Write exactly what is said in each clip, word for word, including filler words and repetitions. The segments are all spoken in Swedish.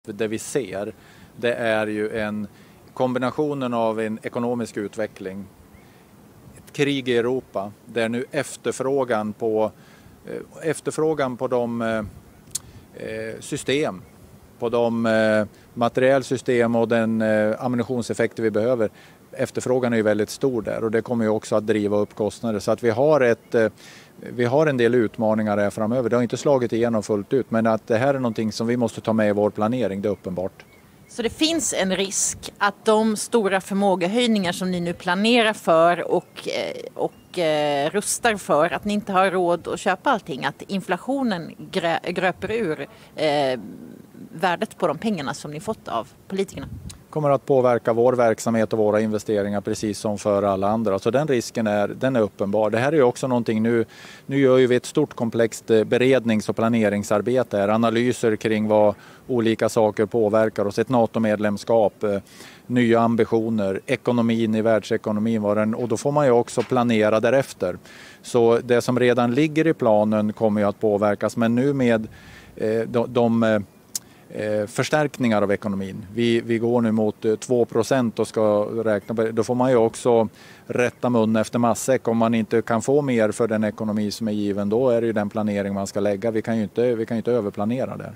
Det vi ser, det är ju en kombinationen av en ekonomisk utveckling, ett krig i Europa där nu efterfrågan på, efterfrågan på de system, på de materiellsystem och den ammunitionseffekter vi behöver. Efterfrågan är ju väldigt stor där och det kommer ju också att driva upp kostnader. Så att vi har, ett, vi har en del utmaningar här framöver. Det har inte slagit igenom fullt ut, men att det här är någonting som vi måste ta med i vår planering, det är uppenbart. Så det finns en risk att de stora förmågehöjningar som ni nu planerar för och, och eh, rustar för, att ni inte har råd att köpa allting, att inflationen grä, gröper ur eh, värdet på de pengarna som ni fått av politikerna? Kommer att påverka vår verksamhet och våra investeringar precis som för alla andra. Så den risken är, den är uppenbar. Det här är ju också någonting nu, nu gör ju vi ett stort komplext berednings- och planeringsarbete här. Analyser kring vad olika saker påverkar oss. Ett NATO-medlemskap, nya ambitioner, ekonomin i världsekonomin var den, och då får man ju också planera därefter. Så det som redan ligger i planen kommer ju att påverkas, men nu med eh, de, de förstärkningar av ekonomin. Vi, vi går nu mot två procent och ska räkna på det. Då får man ju också rätta mun efter matsäck. Om man inte kan få mer för den ekonomi som är given, då är det ju den planering man ska lägga. Vi kan ju inte, vi kan ju inte överplanera där.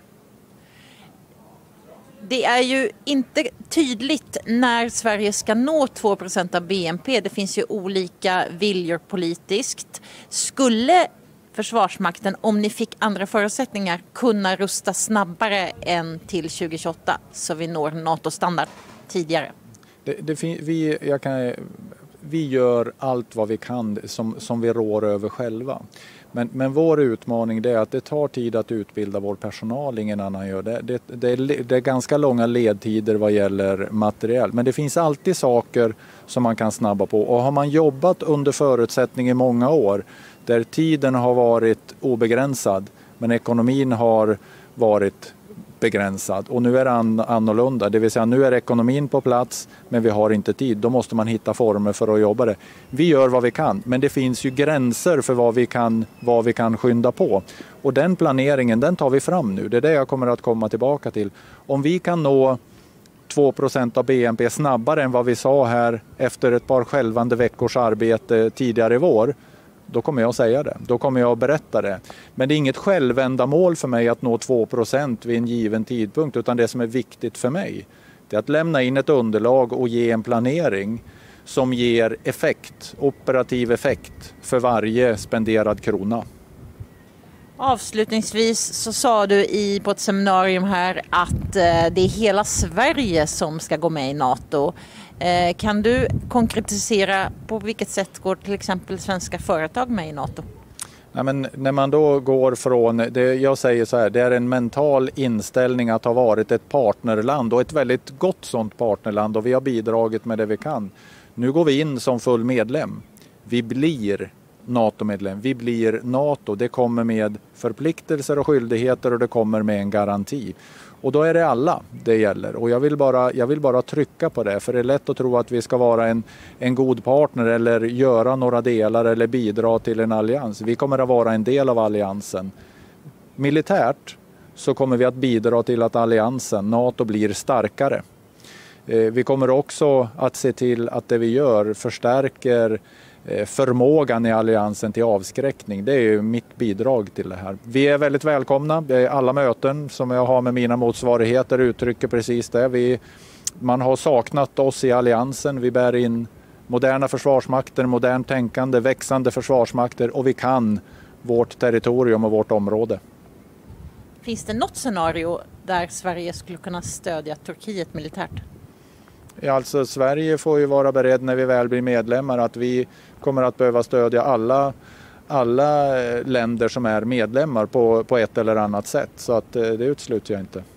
Det är ju inte tydligt när Sverige ska nå två procent av B N P. Det finns ju olika viljor politiskt. Skulle Försvarsmakten, om ni fick andra förutsättningar, kunna rusta snabbare än till tjugo tjugoåtta så vi når NATO-standard tidigare? Det, det, vi, jag kan, vi gör allt vad vi kan som, som vi rår över själva. Men, men vår utmaning är att det tar tid att utbilda vår personal, ingen annan gör det. Det, det, är, det är ganska långa ledtider vad gäller materiell. Men det finns alltid saker som man kan snabba på. Och har man jobbat under förutsättning i många år, där tiden har varit obegränsad men ekonomin har varit begränsad och nu är det annorlunda. Det vill säga nu är ekonomin på plats men vi har inte tid. Då måste man hitta former för att jobba det. Vi gör vad vi kan, men det finns ju gränser för vad vi kan, vad vi kan skynda på. Och den planeringen, den tar vi fram nu. Det är det jag kommer att komma tillbaka till. Om vi kan nå två procent av B N P snabbare än vad vi sa här efter ett par självande veckors arbete tidigare i vår, då kommer jag att säga det. Då kommer jag att berätta det. Men det är inget självändamål för mig att nå två procent vid en given tidpunkt, utan det som är viktigt för mig är att lämna in ett underlag och ge en planering som ger effekt, operativ effekt för varje spenderad krona. Avslutningsvis så sa du i, på ett seminarium här att eh, det är hela Sverige som ska gå med i NATO. Eh, kan du konkretisera på vilket sätt går till exempel svenska företag med i NATO? Ja, men när man då går från, det, jag säger så här, det är en mental inställning att ha varit ett partnerland och ett väldigt gott sånt partnerland, och vi har bidragit med det vi kan. Nu går vi in som full medlem. Vi blir NATO-medlem. Vi blir NATO. Det kommer med förpliktelser och skyldigheter och det kommer med en garanti. Och då är det alla det gäller. Och jag vill bara, jag vill bara trycka på det. För det är lätt att tro att vi ska vara en, en god partner eller göra några delar eller bidra till en allians. Vi kommer att vara en del av alliansen. Militärt så kommer vi att bidra till att alliansen, NATO, blir starkare. Vi kommer också att se till att det vi gör förstärker förmågan i alliansen till avskräckning. Det är ju mitt bidrag till det här. Vi är väldigt välkomna. Alla möten som jag har med mina motsvarigheter uttrycker precis det. Vi, man har saknat oss i alliansen. Vi bär in moderna försvarsmakter, modern tänkande, växande försvarsmakter, och vi kan vårt territorium och vårt område. Finns det något scenario där Sverige skulle kunna stödja Turkiet militärt? Ja, alltså Sverige får ju vara beredd när vi väl blir medlemmar att vi kommer att behöva stödja alla, alla länder som är medlemmar på, på ett eller annat sätt. Så att det utesluter jag inte.